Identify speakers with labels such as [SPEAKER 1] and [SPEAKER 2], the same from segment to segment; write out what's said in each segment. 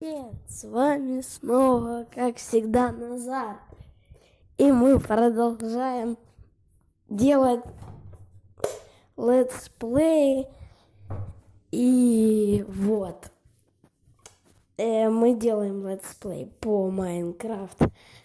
[SPEAKER 1] Привет, с вами снова, как всегда, Назар. И мы продолжаем делать летсплей. И вот, мы делаем летсплей по Майнкрафт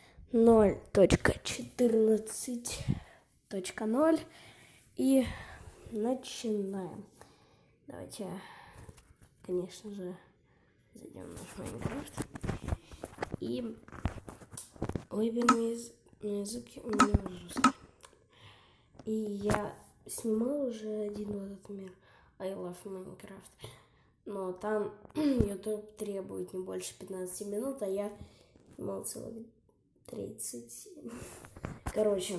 [SPEAKER 1] 0.14.0. И начинаем. Давайте, конечно же, зайдем в наш Майнкрафт и выберем язык у меня русский. И я снимал уже один в этот мир I Love Minecraft, но там YouTube требует не больше 15 минут, а я снимал целых 30. Короче,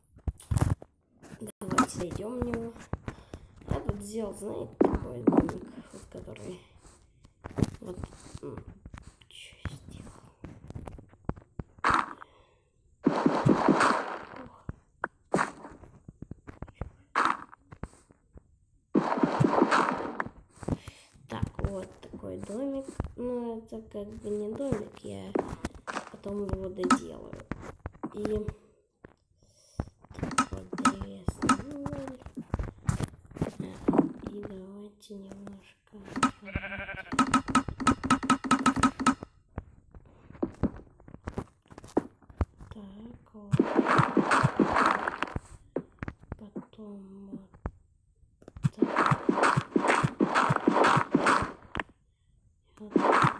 [SPEAKER 1] давайте зайдем в него. Я тут сделал, знаете, такой домик, вот, который вот, что я сделал? Так, вот такой домик. Ну, это как бы не домик, я потом его доделаю. И такой древесный уголь. И давайте немножко... Так, вот. Потом вот так. Вот.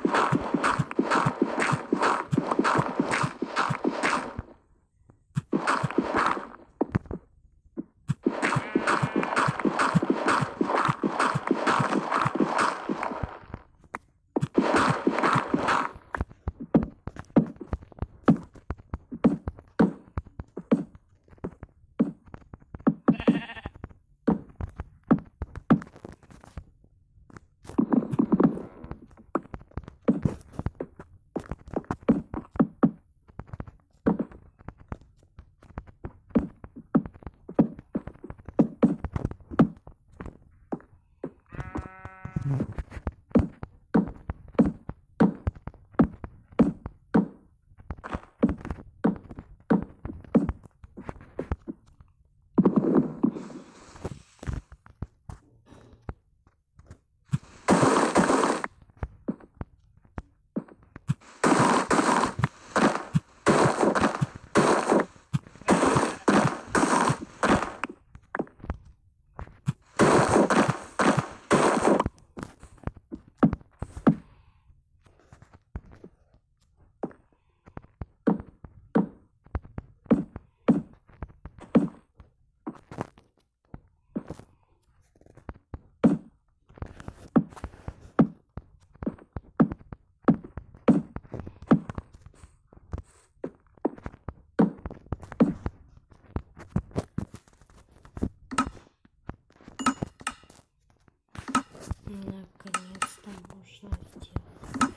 [SPEAKER 1] Наконец-то можно сделать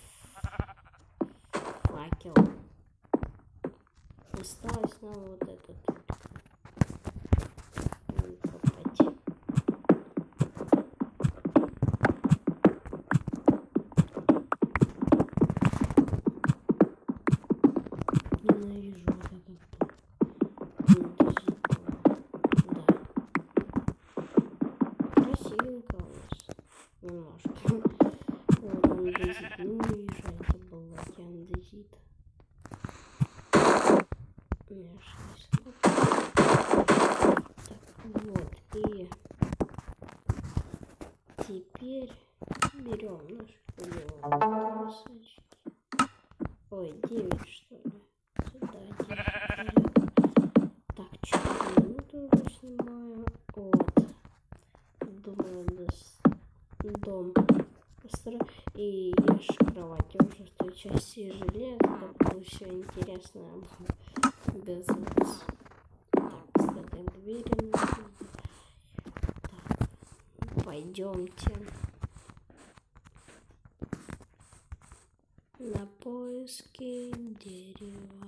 [SPEAKER 1] факел. Осталось нам вот этот выкопать. Ненавижу вот этот блок. Да. Красивенько у нас. Немножко. Вот андезит. Ну и это было андезит. Так, вот. И теперь берем наши досочки. Ой, 9 что ли. Сюда 9. Так, 4 минуты уже снимаю. Вот. Думаю, дом построить. И я же кровать уже в той части железа, так было все интересно без вас. Так, кстати, двери нужно. Так, пойдемте на поиски дерева.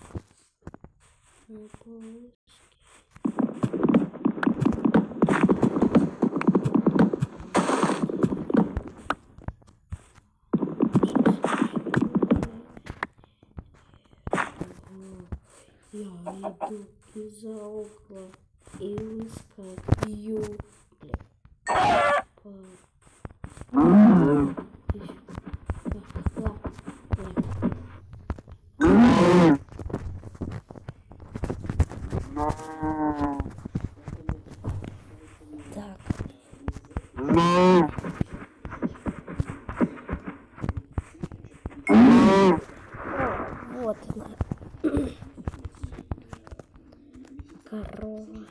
[SPEAKER 1] На поиски. Я иду из-за угла и выскакиваю. Так. Вот она. Корова.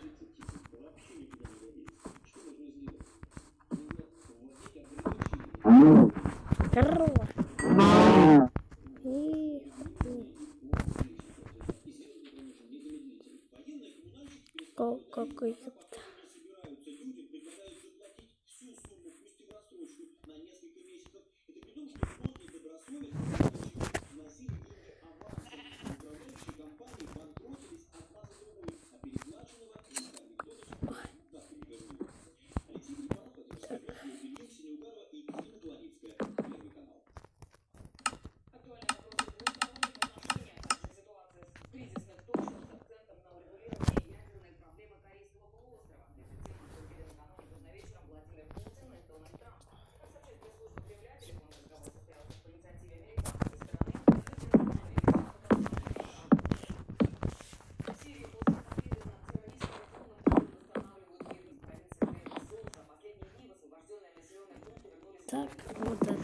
[SPEAKER 1] Корова. Какой-то. Так, вот это.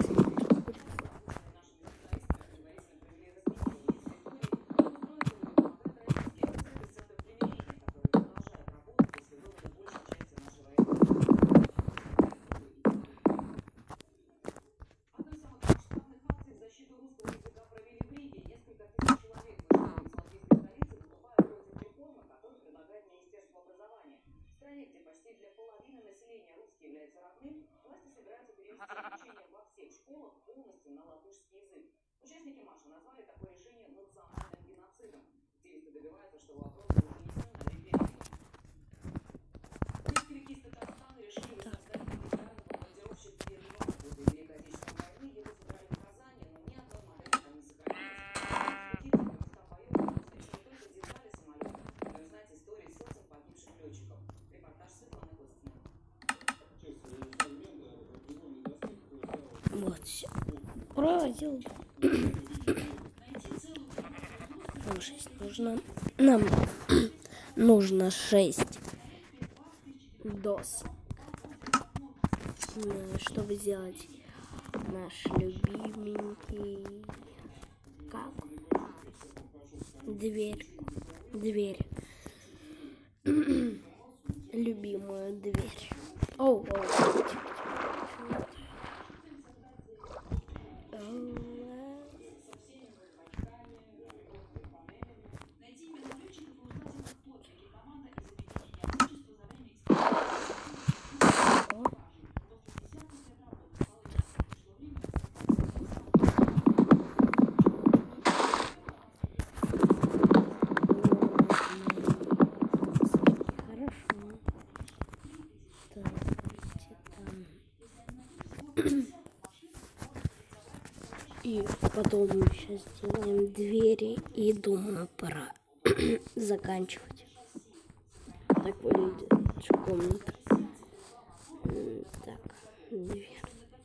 [SPEAKER 1] Вот все. Проводил. Нам 6 нужно. Нам нужно 6 доз. Чтобы сделать наш любименький. Как? Дверь. Любимую дверь. Оу. И потом мы сейчас сделаем двери, и думаю, пора заканчивать. Так выглядит комната. Так, дверки.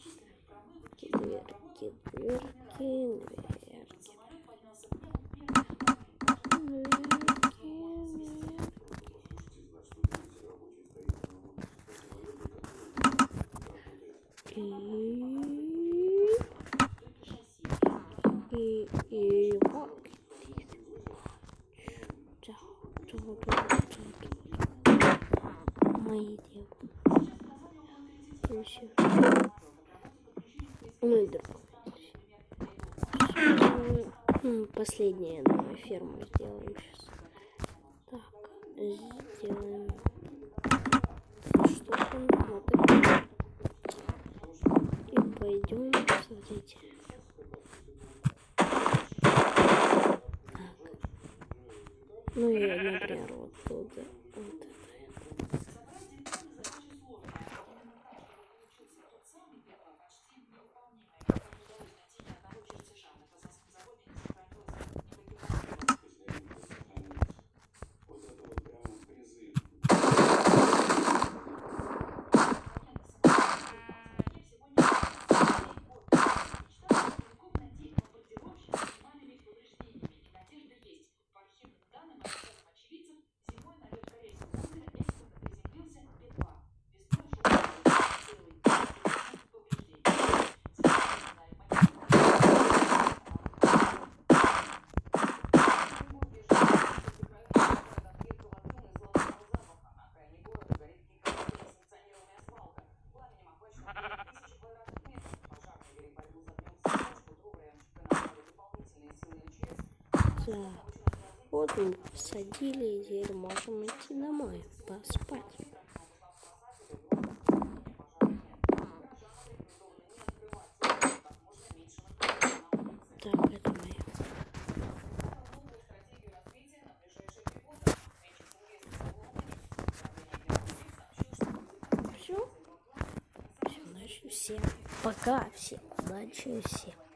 [SPEAKER 1] И мои девушки. Ну и последняя, давай, ферму сделаем сейчас. Так, сделаем штуку. Вот и пойдем, смотрите. Ну и, например, вот тут, вот это. Да. Вот мы посадили, и теперь можем идти домой, поспать. Так, это мое. Все. Всем удачи всем. Пока всем. Удачи всем.